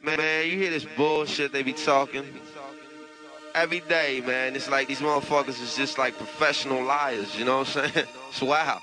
Man, you hear this bullshit they be talking every day, man. It's like these motherfuckers is just like professional liars, you know what I'm saying? It's wild.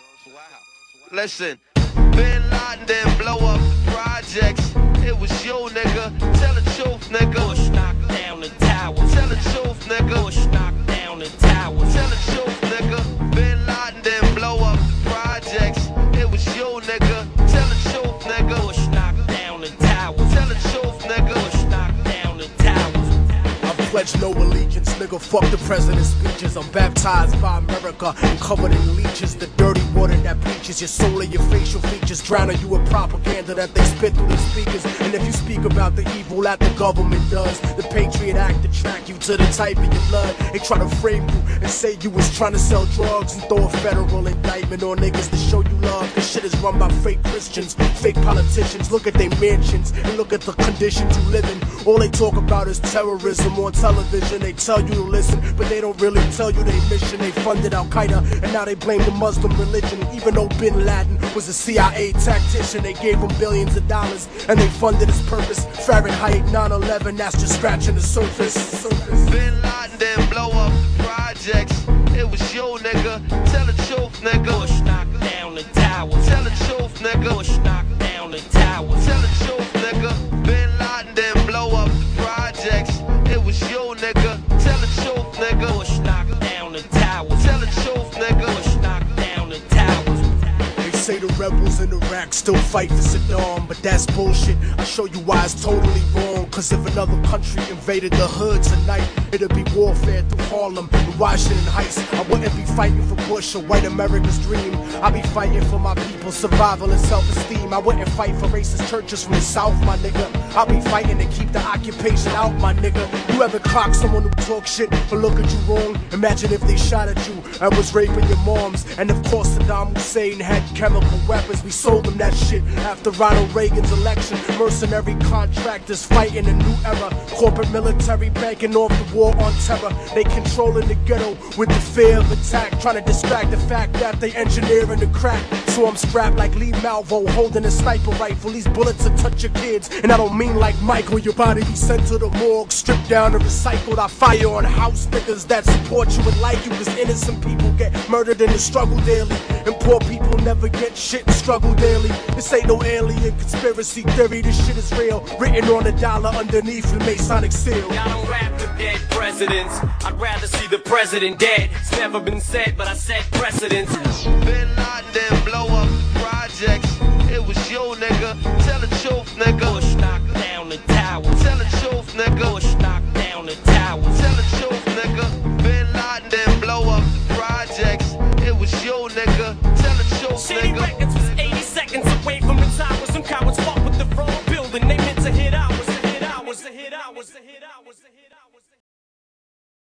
Listen, Bin Laden didn't blow up the projects. It was you, nigga. Tell the truth, nigga. Bush knocked down the tower. Tell the truth, nigga. Bush knocked down the tower. Tell the truth, nigga. Bin Laden didn't blow up the projects. It was you, nigga. Tell the truth, nigga. Bush knocked down the tower. Tell the truth, nigga. Bush knocked down the tower. I pledge no allegiance, nigga, fuck the president's speeches. I'm baptized by America and covered in leeches. The dirty water that bleaches your soul and your facial features, drowning you in propaganda that they spit through the speakers. And if you speak about the evil that the government does, the Patriot Act attract you to the type of your blood. They try to frame you and say you was trying to sell drugs and throw a federal indictment on niggas to show you love. This shit is run by fake Christians, fake politicians. Look at their mansions and look at the conditions you live in. All they talk about is terrorism on television. They tell you to listen, but they don't really tell you their mission. They funded Al-Qaeda and now they blame the Muslim religion. Even though Bin Laden was a CIA tactician, they gave him billions of dollars and they funded his purpose. Fahrenheit 9/11, that's just scratching the surface. Bin Laden didn't blow up the projects. It was you, nigga. Tell the truth, nigga. Bush knocked down the tower. Tell the truth, nigga. Bush knocked down the tower. Tell the truth, nigga. Bin Laden didn't blow up the projects. It was you, nigga. Tell the truth, nigga. Bush knocked down the tower. Tell the truth, nigga. Bush knocked down the tower. They say the rebels in Iraq still fight for Saddam, but that's bullshit. I'll show you why it's totally wrong. Cause if another country invaded the hood tonight, it'd be warfare through Harlem and Washington Heights. I wouldn't be fighting for Bush or white America's dream. I'd be fighting for my people's survival and self-esteem. I wouldn't fight for racist churches from the South, my nigga. I'll be fighting to keep the occupation out, my nigga. You ever clock someone who talk shit or look at you wrong? Imagine if they shot at you and was raping your moms. And of course Saddam Hussein had chemical weapons. We sold them that shit after Ronald Reagan's election. Mercenary contractors fighting a new era. Corporate military banking off the war on terror. They controlling the ghetto with the fear of attack, trying to distract the fact that they engineering the crack. So I'm strapped like Lee Malvo, holding a sniper rifle. These bullets will touch your kids, and I don't mean like Michael. Your body be sent to the morgue, stripped down and recycled. I fire on house niggas that support you and like you, cause innocent people get murdered in the struggle daily, and poor people never get shit and struggle daily. This ain't no alien conspiracy theory, this shit is real, written on a dollar underneath the Masonic seal. I don't rap for dead presidents, I'd rather see the president dead. It's never been said, but I set precedents. Bin Laden didn't blow up the projects. It was you, nigga. Tell the truth, nigga. Bush knocked down the tower. Tell the truth, nigga. Bush knocked down the tower. Tell the truth, nigga. Bin Laden didn't blow up the projects. It was you, nigga. Tell the truth, City nigga. Records